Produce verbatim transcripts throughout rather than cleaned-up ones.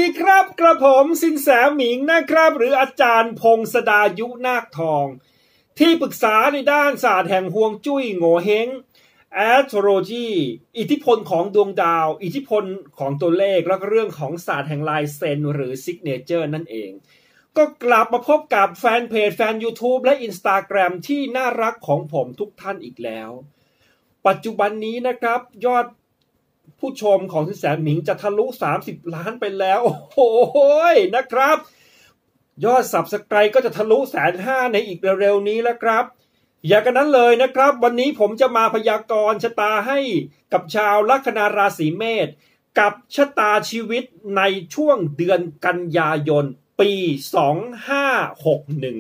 ดีครับกระผมสินแสหมิงนะครับหรืออาจารย์พงศดายุนาคทองที่ปรึกษาในด้านศาสตร์แห่งฮวงจุ้ยโง่เฮง Astrology อิทธิพลของดวงดาวอิทธิพลของตัวเลขแล้วก็เรื่องของศาสตร์แห่งลายเซ็นหรือ Signature นั่นเองก็กลับมาพบกับแฟนเพจแฟน YouTube และ Instagram ที่น่ารักของผมทุกท่านอีกแล้วปัจจุบันนี้นะครับยอดผู้ชมของสินแสหมิงจะทะลุสามสิบล้านไปแล้วโอ้โหนะครับยอด Subscribe ก็จะทะลุแสนห้าในอีกเร็วๆนี้แล้วครับอย่ากันนั้นเลยนะครับวันนี้ผมจะมาพยากรณ์ชะตาให้กับชาวลัคนาราศีเมษกับชะตาชีวิตในช่วงเดือนกันยายนปีสองพันห้าร้อยหกสิบเอ็ด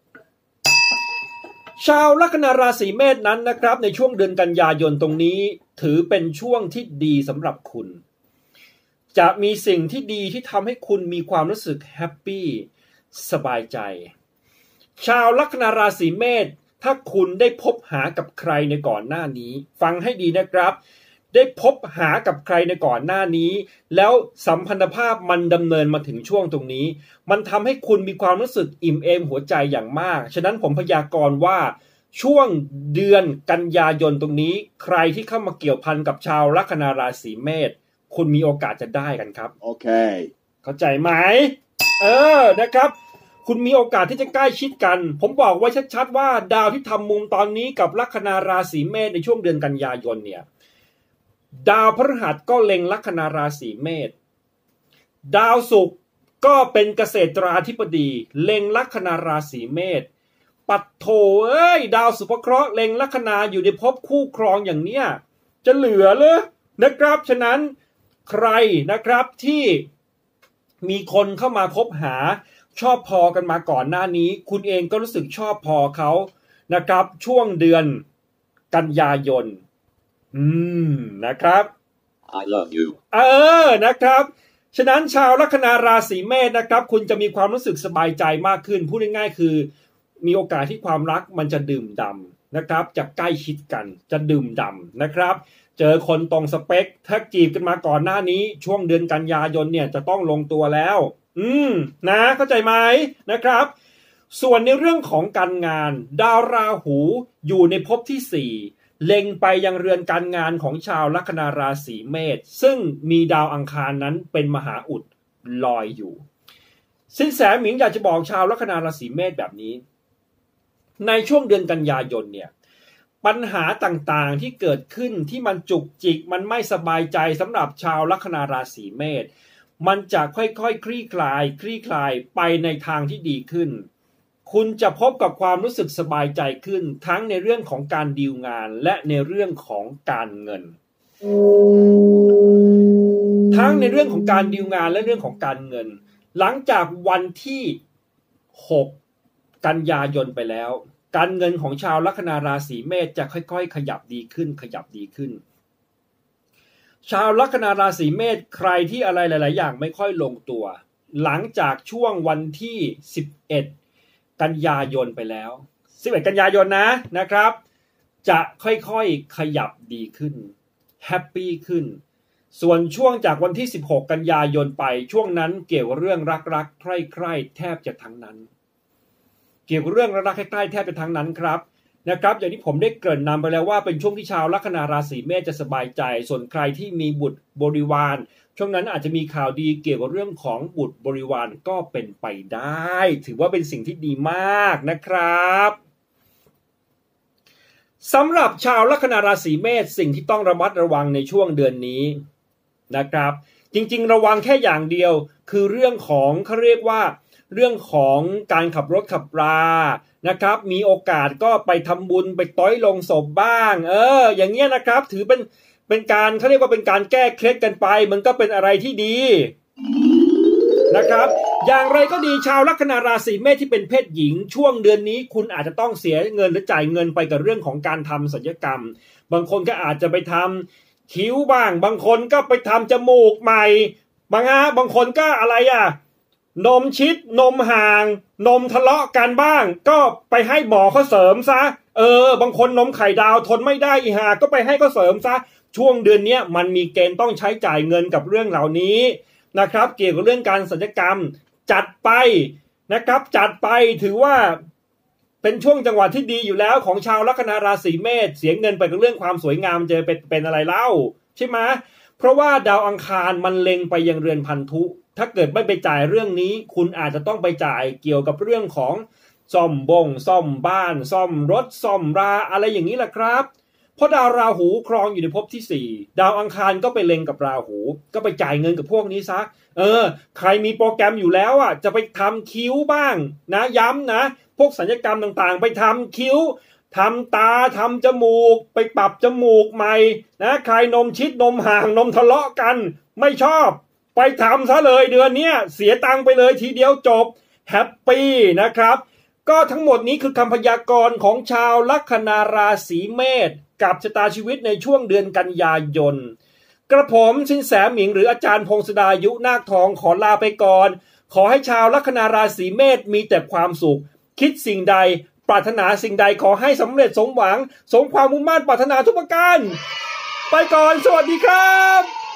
ชาวลัคนาราศีเมษนั้นนะครับในช่วงเดือนกันยายนตรงนี้ถือเป็นช่วงที่ดีสำหรับคุณจะมีสิ่งที่ดีที่ทำให้คุณมีความรู้สึกแฮปปี้สบายใจชาวลัคนาราศีเมษถ้าคุณได้พบหากับใครในก่อนหน้านี้ฟังให้ดีนะครับได้พบหากับใครในก่อนหน้านี้แล้วสัมพันธภาพมันดำเนินมาถึงช่วงตรงนี้มันทำให้คุณมีความรู้สึกอิ่มเอมหัวใจอย่างมากฉะนั้นผมพยากรณ์ว่าช่วงเดือนกันยายนตรงนี้ใครที่เข้ามาเกี่ยวพันกับชาวลัคนาราศีเมษคุณมีโอกาสจะได้กันครับโอเคเข้าใจไหมเออนะครับคุณมีโอกาสที่จะใกล้ชิดกันผมบอกไว้ชัดๆว่าดาวที่ทำมุมตอนนี้กับลัคนาราศีเมษในช่วงเดือนกันยายนเนี่ยดาวพฤหัสก็เล็งลัคนาราศีเมษดาวศุกร์ก็เป็นเกษตราธิบดีเล็งลัคนาราศีเมษปัดโถเอ้ยดาวสุภเคราะห์เล็งลัคนาอยู่ในภพคู่ครองอย่างเนี้ยจะเหลือเลยนะครับฉะนั้นใครนะครับที่มีคนเข้ามาคบหาชอบพอกันมาก่อนหน้านี้คุณเองก็รู้สึกชอบพอเขานะครับช่วงเดือนกันยายนอืมนะครับ I love you เออนะครับฉะนั้นชาวลัคนาราศีเมษนะครับคุณจะมีความรู้สึกสบายใจมากขึ้นพูดง่ายๆคือมีโอกาสที่ความรักมันจะดื่มด่ำนะครับจะใกล้ชิดกันจะดื่มด่ำนะครับเจอคนตรงสเปคถ้าจีบกันมาก่อนหน้านี้ช่วงเดือนกันยายนเนี่ยจะต้องลงตัวแล้วอืมนะเข้าใจไหมนะครับส่วนในเรื่องของการงานดาวราหูอยู่ในภพที่สี่เล็งไปยังเรือนการงานของชาวลัคนาราศีเมษซึ่งมีดาวอังคารนั้นเป็นมหาอุดลอยอยู่สินแสหมิงอยากจะบอกชาวลัคนาราศีเมษแบบนี้ในช่วงเดือนกันยายนเนี่ยปัญหาต่างๆที่เกิดขึ้นที่มันจุกจิกมันไม่สบายใจสำหรับชาวลัคนาราศีเมษมันจะค่อยๆ ค, คลี่คลายคลี่คลายไปในทางที่ดีขึ้นคุณจะพบกับความรู้สึกสบายใจขึ้นทั้งในเรื่องของการดีลงานและในเรื่องของการเงินทั้งในเรื่องของการดีลงานและเรื่องของการเงินหลังจากวันที่หกกันยายนไปแล้วการเงินของชาวลัคนาราศีเมษจะค่อยๆขยับดีขึ้นขยับดีขึ้นชาวลัคนาราศีเมษใครที่อะไรหลายๆอย่างไม่ค่อยลงตัวหลังจากช่วงวันที่สิบเอ็ดกันยายนไปแล้วสิบเอ็ดกันยายนนะนะครับจะค่อยๆขยับดีขึ้นแฮปปี้ขึ้นส่วนช่วงจากวันที่สิบหกกันยายนไปช่วงนั้นเกี่ยวเรื่องรักๆใคร่ๆแทบจะทั้งนั้นเกี่ยวกับเรื่องรักๆใกล้ๆแทบจะทั้งนั้นครับนะครับอย่างที่ผมได้เกริ่นนำไปแล้วว่าเป็นช่วงที่ชาวลัคนาราศีเมษจะสบายใจส่วนใครที่มีบุตรบริวารช่วงนั้นอาจจะมีข่าวดีเกี่ยวกับเรื่องของบุตรบริวารก็เป็นไปได้ถือว่าเป็นสิ่งที่ดีมากนะครับสำหรับชาวลัคนาราศีเมษสิ่งที่ต้องระมัดระวังในช่วงเดือนนี้นะครับจริงๆระวังแค่อย่างเดียวคือเรื่องของเขาเรียกว่าเรื่องของการขับรถขับรานะครับมีโอกาสก็ไปทำบุญไปต้อยลงศพบ้างเอออย่างเงี้ยนะครับถือเป็นเป็นการเขาเรียกว่าเป็นการแก้เคล็ดกันไปมันก็เป็นอะไรที่ดีนะครับอย่างไรก็ดีชาวลัคนาราศีเมษที่เป็นเพศหญิงช่วงเดือนนี้คุณอาจจะต้องเสียเงินหรือจ่ายเงินไปกับเรื่องของการทำศัลยกรรมบางคนก็อาจจะไปทำคิ้วบ้างบางคนก็ไปทำจมูกใหม่บางฮะบางคนก็อะไรอ่ะนมชิดนมห่างนมทะเลาะกันบ้างก็ไปให้หมอเขาเสริมซะเออบางคนนมไข่ดาวทนไม่ได้อีห่าก็ไปให้เขาเสริมซะช่วงเดือนนี้มันมีเกณฑ์ต้องใช้จ่ายเงินกับเรื่องเหล่านี้นะครับเกี่ยวกับเรื่องการศัลยกรรมจัดไปนะครับจัดไปถือว่าเป็นช่วงจังหวะที่ดีอยู่แล้วของชาวลัคนาราศีเมษเสียเงินไปกับเรื่องความสวยงามจะเป็นเป็นอะไรเล่าใช่ไหมเพราะว่าดาวอังคารมันเล็งไปยังเรือนพันธุถ้าเกิดไม่ไปจ่ายเรื่องนี้คุณอาจจะต้องไปจ่ายเกี่ยวกับเรื่องของซ่อมบงซ่อมบ้านซ่อมรถซ่อมราอะไรอย่างนี้แหละครับเพราะดาวราหูครองอยู่ในภพที่สี่ดาวอังคารก็ไปเล็งกับราหูก็ไปจ่ายเงินกับพวกนี้ซะเออใครมีโปรแกรมอยู่แล้วอ่ะจะไปทำคิ้วบ้างนะย้ำนะพวกศัลยกรรมต่างๆไปทำคิ้วทำตาทำจมูกไปปรับจมูกใหม่นะใครนมชิดนมห่างนมทะเลาะกันไม่ชอบไปทำซะเลยเดือนนี้เสียตังค์ไปเลยทีเดียวจบแฮปปี้นะครับก็ทั้งหมดนี้คือคำพยากรณ์ของชาวลัคนาราศีเมษกับชะตาชีวิตในช่วงเดือนกันยายนกระผมสินแสหมิงหรืออาจารย์พงศดายุนาคทองขอลาไปก่อนขอให้ชาวลัคนาราศีเมษมีแต่ความสุขคิดสิ่งใดปรารถนาสิ่งใดขอให้สำเร็จสมหวังสมความมุ่งมั่นปรารถนาทุกประการไปก่อนสวัสดีครับ